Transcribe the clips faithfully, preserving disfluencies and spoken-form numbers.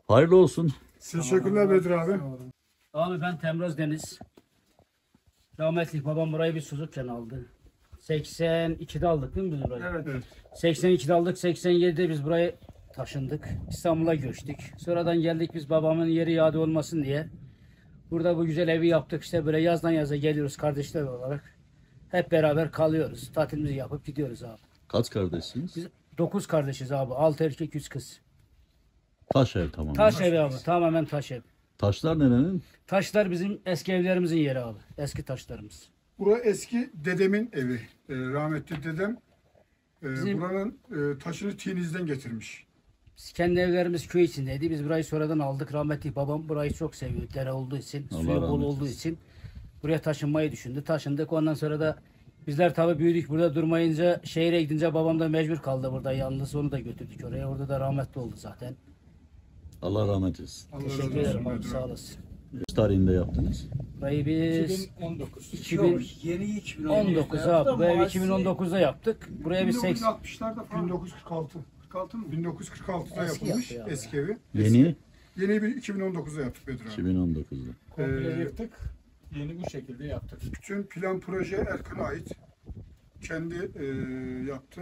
Hayırlı olsun. Teşekkürler Bedir abi. Abi ben Temraz Deniz. Rahmetli babam burayı bir Suzuki'den aldı. seksen ikide aldık değil mi biz burayı? Evet. evet. seksen ikide aldık, seksen yedide biz buraya taşındık. İstanbul'a göçtük. Sonradan geldik biz babamın yeri yadi olmasın diye. Burada bu güzel evi yaptık. İşte böyle yazdan yaza geliyoruz kardeşler olarak. Hep beraber kalıyoruz. Tatilimizi yapıp gidiyoruz abi. Kaç kardeşsiniz? Biz dokuz kardeşiz abi. Altı erkek, üç kız. Taş ev tamamen. Taş evi abi. Tamamen taş ev. Taşlar nerenin? Taşlar bizim eski evlerimizin yeri abi. Eski taşlarımız. Bura eski dedemin evi. Ee, rahmetli dedem e, Bizim- buranın e, taşını Tiniz'den getirmiş. Biz kendi evlerimiz köy içindeydi. Biz burayı sonradan aldık. Rahmetli babam burayı çok seviyor. Dere olduğu için, Allah suyu bol rahmet olduğu eylesin. için buraya taşınmayı düşündü. Taşındık. Ondan sonra da bizler tabii büyüdük. Burada durmayınca şehire gidince babam da mecbur kaldı burada yalnız. Onu da götürdük oraya. Orada da rahmetli oldu zaten. Allah rahmet eylesin. Allah Teşekkür razı ederim olsun abi. Bedir Sağ abi. olasın. Kaç tarihinde yaptınız? Burayı biz iki bin on dokuz. iki bin Yok, yeni iki bin on dokuz abi. Bu evi iki bin on dokuzda yaptık. Buraya bir bin dokuz yüz seksen altmışlarda falan. bin dokuz yüz kırk altı. kırk altı mı? bin dokuz yüz kırk altıda Eski yapılmış yaptı ya. eski evi. Yeni Yeni bir iki bin on dokuzda yaptık Bedir abi. iki bin on dokuzda. Komple Ee, yıktık. Yeni bu şekilde yaptık. Bütün plan proje Erkan'a ait. Kendi e, yaptı.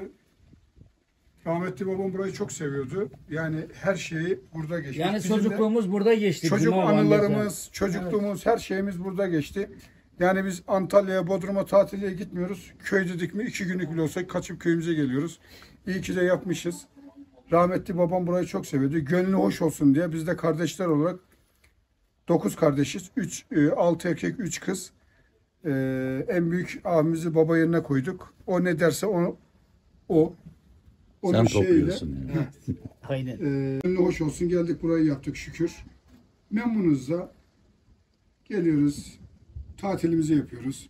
Rahmetli babam burayı çok seviyordu. Yani her şeyi burada geçti. yani Bizim de- çocukluğumuz burada geçti. bizim Çocuk abi, anılarımız, çocukluğumuz, her şeyimiz burada geçti. Yani biz Antalya'ya, Bodrum'a tatile gitmiyoruz. Köy dedik mi iki günlük bile olsa kaçıp köyümüze geliyoruz. İyi ki de yapmışız. Rahmetli babam burayı çok seviyordu. Gönlü hoş olsun diye biz de kardeşler olarak dokuz kardeşiz. üç, altı erkek, üç kız. Ee, en büyük abimizi baba yerine koyduk. O ne derse onu o. Onun Sen şeyiyle- topluyorsun yani. Aynen. ee, gönlü hoş olsun geldik burayı yaptık şükür. Memnunuz da geliyoruz tatilimizi yapıyoruz.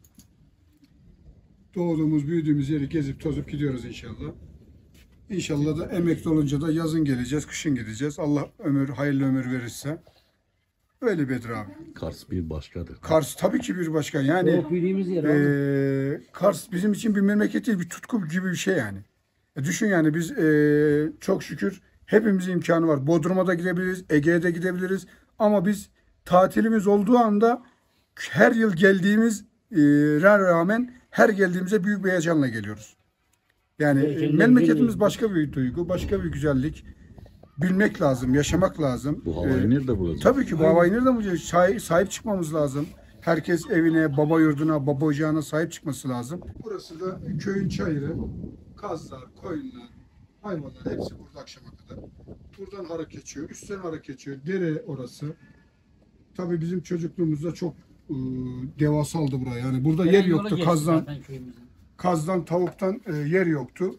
Doğduğumuz büyüdüğümüz yeri gezip tozup gidiyoruz inşallah. İnşallah da emekli olunca da yazın geleceğiz, kışın gideceğiz. Allah ömür, hayırlı ömür verirse. Öyle Bedir abi. Kars bir başkadır. Kars tabii ki bir başka yani. Doğup büyüdüğümüz yer abi. Ee, Kars bizim için bir memleket değil, bir tutku gibi bir şey yani. E düşün yani biz ee, çok şükür hepimizin imkanı var. Bodrum'a da gidebiliriz, Ege'ye de gidebiliriz. Ama biz tatilimiz olduğu anda her yıl geldiğimiz ee, rağmen her geldiğimize büyük bir heyecanla geliyoruz. Yani e, Heyecanla memleketimiz geliyoruz. başka bir duygu, başka bir güzellik. Bilmek lazım, yaşamak lazım. Bu havayı Ee, nerede bulacağız? Tabii ki bu havayı nereden bulacağız? Sahip, sahip çıkmamız lazım. Herkes evine, baba yurduna, baba ocağına sahip çıkması lazım. Burası da köyün çayırı. Kazlar, koyunlar, hayvanlar hepsi burada akşama kadar. Buradan hareket geçiyor, üstten hareket geçiyor. Dere orası. Tabii bizim çocukluğumuzda çok ıı, devasaldı buraya. Yani burada yer Tren yolu yoktu. geçti Kazdan, zaten köyümüzün. kazdan, tavuktan e, yer yoktu.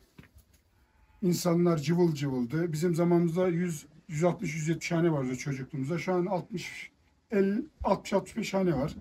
İnsanlar cıvıl cıvıldı. Bizim zamanımızda yüz, yüz altmış yüz yetmiş hane vardı çocukluğumuzda. Şu an altmış elli altmış altmış beş hane var.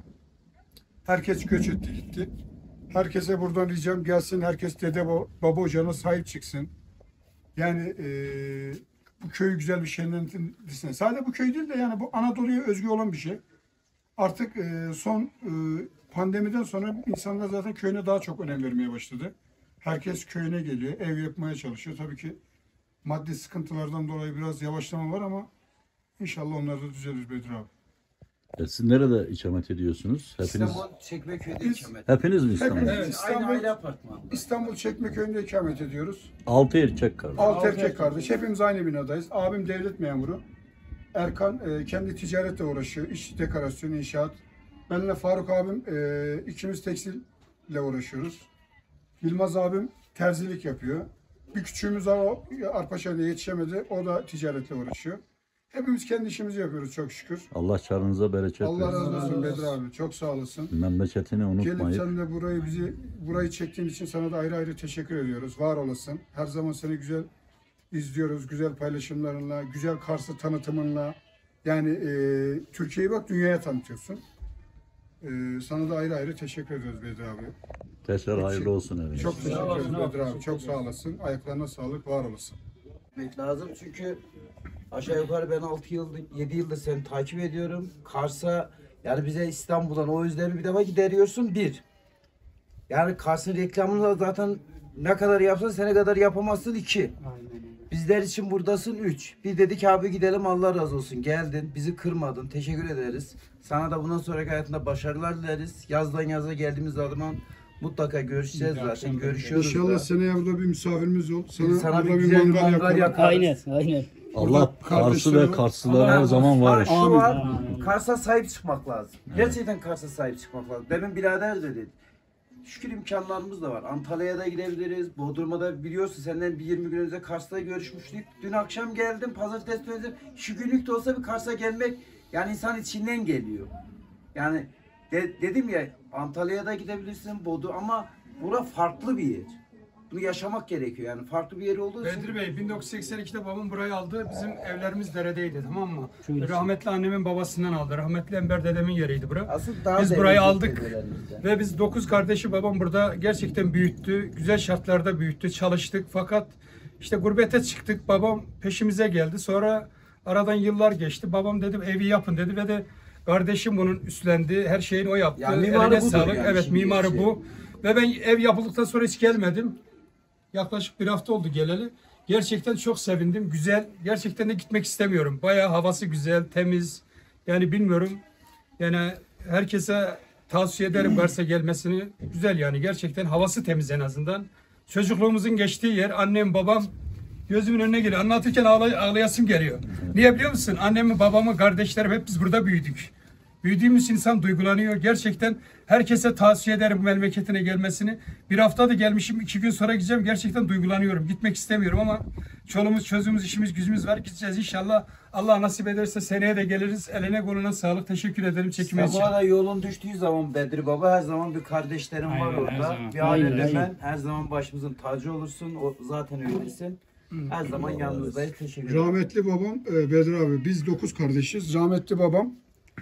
Herkes göç etti gitti. Herkese buradan ricam gelsin. Herkes dede ba- baba ocağına sahip çıksın. Yani e, bu köy güzel bir şenlensin. Sadece bu köy değil de yani bu Anadolu'ya özgü olan bir şey. Artık e, son e, pandemiden sonra insanlar zaten köyüne daha çok önem vermeye başladı. Herkes köyüne geliyor, ev yapmaya çalışıyor. Tabii ki maddi sıkıntılardan dolayı biraz yavaşlama var ama inşallah onlar da düzelir Bedir abi. E siz nerede ikamet ediyorsunuz? Hepiniz İstanbul Çekmeköy'de Biz- ikamet. hepiniz mi İstanbul'da? Hepimiz. Evet, İstanbul- aynı aile apartmanı. İstanbul Çekmeköy'ünde ikamet ediyoruz. Altı erkek kardeş. Altı erkek kardeş. Hepimiz aynı binadayız. Abim devlet memuru. Erkan e, kendi ticaretle uğraşıyor. İş, dekorasyon, inşaat. Benle Faruk abim e, ikimiz tekstille uğraşıyoruz. Yılmaz abim terzilik yapıyor. Bir küçüğümüz var, o Arpaşehir'de yetişemedi. O da ticaretle uğraşıyor. Hepimiz kendi işimizi yapıyoruz çok şükür. Allah çarınıza bereket Allah versin. razı olsun Bedir abi. Çok sağ olasın. Memleketini Gelip unutmayıp sen de burayı bizi burayı çektiğin için sana da ayrı ayrı teşekkür ediyoruz. Var olasın. Her zaman seni güzel izliyoruz. Güzel paylaşımlarınla, güzel Kars'ı tanıtımınla. Yani e, Türkiye'yi bak dünyaya tanıtıyorsun. E, sana da ayrı ayrı teşekkür ediyoruz Bedir abi. tekrar hayırlı olsun eviniz. Çok teşekkür ederiz Bedir abi. Çok sağ olasın. Ayaklarına sağlık, var olasın. Etmek lazım çünkü aşağı yukarı ben altı yıldır, yedi yıldır seni takip ediyorum. Kars'a yani bize İstanbul'dan o özlemi bir defa gideriyorsun bir. Yani Kars'ın reklamını da zaten ne kadar yapsan sene kadar yapamazsın iki. Aynen öyle. Bizler için buradasın üç. Bir dedik abi gidelim, Allah razı olsun. Geldin, bizi kırmadın. Teşekkür ederiz. Sana da bundan sonraki hayatında başarılar dileriz. Yazdan yaza geldiğimiz zaman mutlaka görüşeceğiz zaten. Görüşüyoruz İnşallah da. seneye burada bir misafirimiz ol. Sana, Sana burada bir bir güzel bir mangal, mangal yaparız. yaparız. Aynen, aynen. Allah Kars'ı kardeşleri- ve Karslılar her zaman var. Şu Amin. var, Kars'a sahip çıkmak lazım. Gerçekten Kars'a sahip çıkmak lazım. Demin birader de dedi. Şükür imkanlarımız da var. Antalya'ya da gidebiliriz. Bodrum'a da biliyorsun senden bir yirmi gün önce Kars'ta görüşmüştük. Dün akşam geldim. Pazartesi döndüm. Şu günlük de olsa bir Kars'a gelmek yani insan içinden geliyor. Yani de- dedim ya Antalya'ya da gidebilirsin. Bodrum ama bura farklı bir yer. Bunu yaşamak gerekiyor. Yani farklı bir yer olduğu için. Bedri Bey bin dokuz yüz seksen ikide babam burayı aldı. Bizim evlerimiz deredeydi, tamam mı? Şöyle Rahmetli annemin babasından aldı. Rahmetli Enver dedemin yeriydi bura. Asıl daha Biz değerli burayı aldık dedelerimizden. ve biz dokuz kardeşi babam burada gerçekten büyüttü. Güzel şartlarda büyüttü. Çalıştık fakat işte gurbete çıktık. Babam peşimize geldi. Sonra aradan yıllar geçti. Babam dedi evi yapın dedi ve de kardeşim bunun üstlendi. Her şeyini o yaptı. Yani mimarı Eline budur sağlık. yani Evet şimdi mimarı şey. bu. Ve ben ev yapıldıktan sonra hiç gelmedim. Yaklaşık bir hafta oldu geleli. Gerçekten çok sevindim. Güzel. Gerçekten de gitmek istemiyorum. Bayağı havası güzel, temiz. Yani bilmiyorum. Yani herkese tavsiye ederim Kars'a gelmesini. Güzel yani. Gerçekten havası temiz en azından. Çocukluğumuzun geçtiği yer. Annem, babam gözümün önüne geliyor. Anlatırken ağlay ağlayasım geliyor. Niye biliyor musun? Annemi, babamı, kardeşlerim hep biz burada büyüdük. Büyüdüğümüz için insan duygulanıyor. Gerçekten herkese tavsiye ederim bu memleketine gelmesini. Bir hafta da gelmişim, iki gün sonra gideceğim. Gerçekten duygulanıyorum. Gitmek istemiyorum ama çoluğumuz, çocuğumuz, işimiz, gücümüz var. Gideceğiz inşallah. Allah nasip ederse seneye de geliriz. Eline koluna sağlık. Teşekkür ederim çekime için. Sabahla yolun düştüğü zaman Bedri Baba her zaman bir kardeşlerim var Aynen, her orada. zaman. Bir Aynen, aile aynen. demen her zaman başımızın tacı olursun. O zaten öylesin. Her zaman yanınızdayız. Teşekkür ederim. Rahmetli babam e, Bedir abi biz dokuz kardeşiz. Rahmetli babam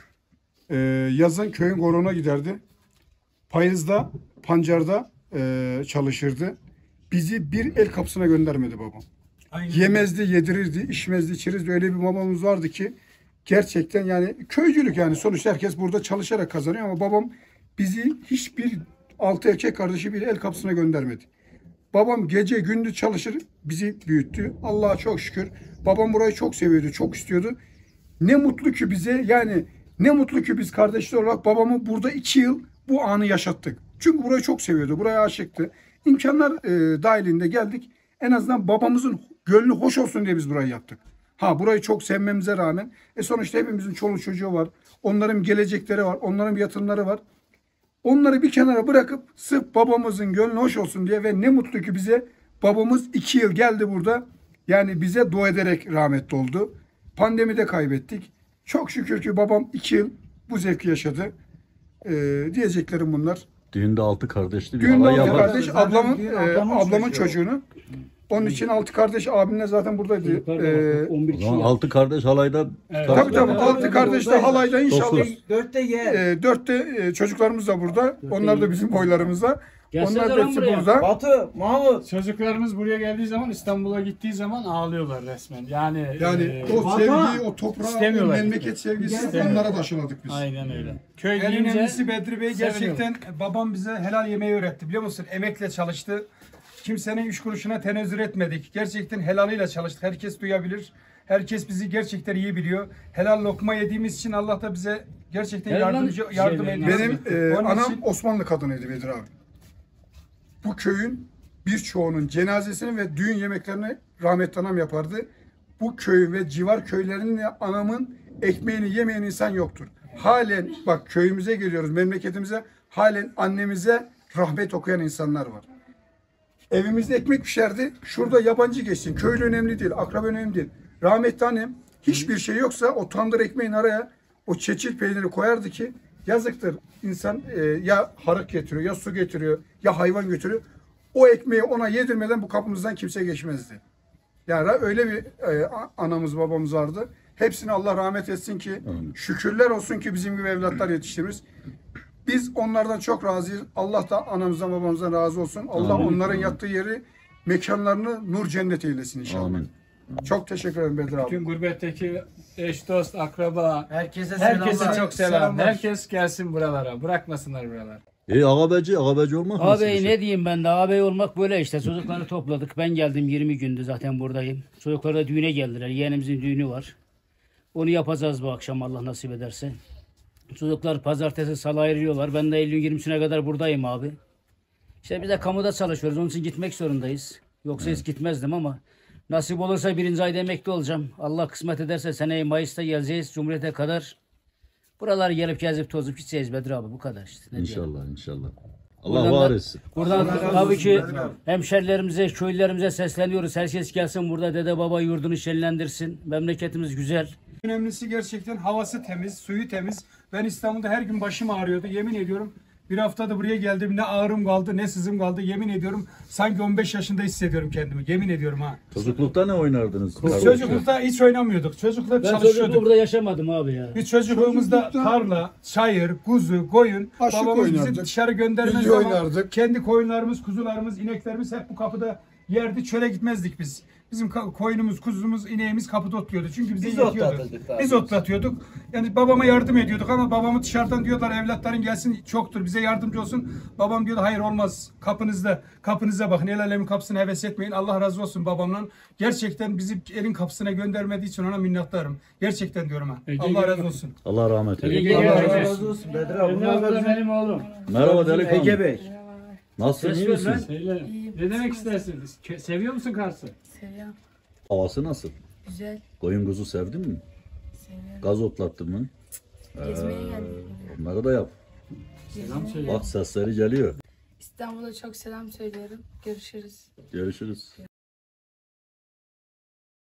e, yazın köyün korona giderdi. Payızda, pancarda e, çalışırdı. Bizi bir el kapısına göndermedi babam. Aynen. Yemezdi, yedirirdi, içmezdi, içirirdi. Öyle bir babamız vardı ki gerçekten yani köycülük yani sonuçta herkes burada çalışarak kazanıyor ama babam bizi hiçbir altı erkek kardeşi bir el kapısına göndermedi. Babam gece gündüz çalışır bizi büyüttü. Allah'a çok şükür. Babam burayı çok seviyordu, çok istiyordu. Ne mutlu ki bize yani ne mutlu ki biz kardeşler olarak babamı burada iki yıl bu anı yaşattık. Çünkü burayı çok seviyordu, buraya aşıktı. İmkanlar e, dahilinde geldik. En azından babamızın gönlü hoş olsun diye biz burayı yaptık. Ha burayı çok sevmemize rağmen e sonuçta hepimizin çoluk çocuğu var. Onların gelecekleri var, onların yatırımları var. Onları bir kenara bırakıp sırf babamızın gönlü hoş olsun diye ve ne mutlu ki bize babamız iki yıl geldi burada. Yani bize dua ederek rahmetli oldu. Pandemide kaybettik. Çok şükür ki babam iki yıl bu zevki yaşadı. Ee, diyeceklerim bunlar. Düğünde altı kardeşli bir Düğünde halay altı yapar. kardeş Zaten ablamın, düğün e, ablamın ablamın çocuğu. çocuğunu. Onun için altı kardeş abimle zaten buradaydı. Yukarıda Ee, bak, on bir O kişi zaman var. altı kardeş halayda Evet. tabii tabii altı kardeş de halayda inşallah. Dokuz. Dörtte yer. E, dörtte e, çocuklarımız da burada. Onlar da bizim boylarımızda. Gelsene Onlar da lan hepsi buraya. burada. Batu, Mahmut. Çocuklarımız buraya geldiği zaman, İstanbul'a gittiği zaman ağlıyorlar resmen. Yani Yani e, o Vatan- sevgiyi, o toprağı, o İstemiyorlar. memleket sevgisi İstemiyorlar. onlara da aşıladık biz. aynen öyle. Köy En deyince önemlisi Bedri Bey seviniyorum. gerçekten babam bize helal yemeği öğretti biliyor musun? Emekle çalıştı. Kimsenin üç kuruşuna tenezzül etmedik. Gerçekten helalıyla çalıştık. Herkes duyabilir. Herkes bizi gerçekten iyi biliyor. Helal lokma yediğimiz için Allah da bize gerçekten Helal yardımcı yardım şeyler, ediyor. Benim e, Onun anam için- Osmanlı kadınıydı Bedir abi. Bu köyün birçoğunun cenazesini ve düğün yemeklerini rahmetli anam yapardı. Bu köy ve civar köylerinin anamın ekmeğini yemeyen insan yoktur. Halen bak köyümüze geliyoruz, memleketimize halen annemize rahmet okuyan insanlar var. Evimizde ekmek pişerdi. Şurada yabancı geçsin. Köylü önemli değil, akraba önemli değil. Rahmetli annem hiçbir şey yoksa o tandır ekmeğin araya o çeçil peyniri koyardı ki yazıktır. İnsan e, ya harık getiriyor, ya su getiriyor, ya hayvan götürüyor. O ekmeği ona yedirmeden bu kapımızdan kimse geçmezdi. Yani öyle bir e, anamız babamız vardı. Hepsine Allah rahmet etsin ki Amin. şükürler olsun ki bizim gibi evlatlar yetiştirmiş. Biz onlardan çok razıyız. Allah da anamızdan babamızdan razı olsun. Allah Amin. onların yattığı yeri, mekanlarını nur cennet eylesin inşallah. Amin. Çok teşekkür ederim Bedir abi. Tüm gurbetteki eş, dost, akraba, Herkese herkese selamlar. çok selam. Selamlar. Herkes gelsin buralara. Bırakmasınlar buralar. E ağabeyci, ağabeyci olmak nasıl bir Ağabey şey? ne diyeyim ben de, ağabey olmak böyle işte. Çocukları topladık. Ben geldim, yirmi gündü zaten buradayım. Çocuklar da düğüne geldiler. Yeğenimizin düğünü var. Onu yapacağız bu akşam Allah nasip ederse. Çocuklar pazartesi salı ayrılıyorlar. Ben de Eylül yirmisine kadar buradayım abi. İşte biz de kamuda çalışıyoruz. Onun için gitmek zorundayız. Yoksa hiç gitmezdim ama nasip olursa birinci ayda emekli olacağım. Allah kısmet ederse seneye Mayıs'ta geleceğiz. Cumhuriyete kadar buralar gelip gezip tozup gideceğiz Bedir abi. Bu kadar işte. Ne diyelim. İnşallah, inşallah. Allah Buradan var da- etsin. Buradan Allah razı tabii olsun ki Bedir abi. hemşerilerimize, köylülerimize sesleniyoruz. Herkes gelsin burada dede baba yurdunu şenlendirsin. Memleketimiz güzel. Önemlisi gerçekten havası temiz, suyu temiz. Ben İstanbul'da her gün başım ağrıyordu. Yemin ediyorum bir haftada buraya geldim. Ne ağrım kaldı ne sızım kaldı. Yemin ediyorum sanki on beş yaşında hissediyorum kendimi. Yemin ediyorum ha. Çocuklukta ne oynardınız? Biz çocuklukta hiç oynamıyorduk. Çocuklukta Ben çocukluğu çalışıyorduk. burada yaşamadım abi ya. Biz çocukluğumuzda Çocuklukta- tarla, çayır, kuzu, koyun, Aşık babamız bizi oynardık. dışarı göndermez Bilgi ama oynardık. kendi koyunlarımız, kuzularımız, ineklerimiz hep bu kapıda yerdi. Çöle gitmezdik biz. Bizim ka- koyunumuz, kuzumuz, ineğimiz kapıda otluyordu. Çünkü bize Biz yetiyordu. otlatırdık daha Biz doğrusu. otlatıyorduk. Yani babama yardım ediyorduk ama babamı dışarıdan diyorlar evlatların gelsin çoktur bize yardımcı olsun. Babam diyordu hayır olmaz kapınızda kapınıza bakın el alemin kapısına heves etmeyin. Allah razı olsun babamdan. Gerçekten bizi elin kapısına göndermediği için ona minnettarım. Gerçekten diyorum ha. Ege Allah gel razı bak. olsun. Allah rahmet eylesin. Ege Allah gel. razı olsun Bedir abi. Emre Bunlar abi da da bizim benim oğlum. Merhaba delikanlı. Ege Bey. Nasılsın, iyi Ses ver misin? lan. Söyle. Ne demek istersiniz? Ke- Seviyor musun Kars'ı? Seviyorum. Havası nasıl? Güzel. Koyun kuzu sevdin mi? Seviyorum. Gaz otlattın mı? Gezmeye geldik. Onları da yap. Selam söyle. Bak sesleri geliyor. İstanbul'a çok selam söylüyorum. Görüşürüz. Görüşürüz.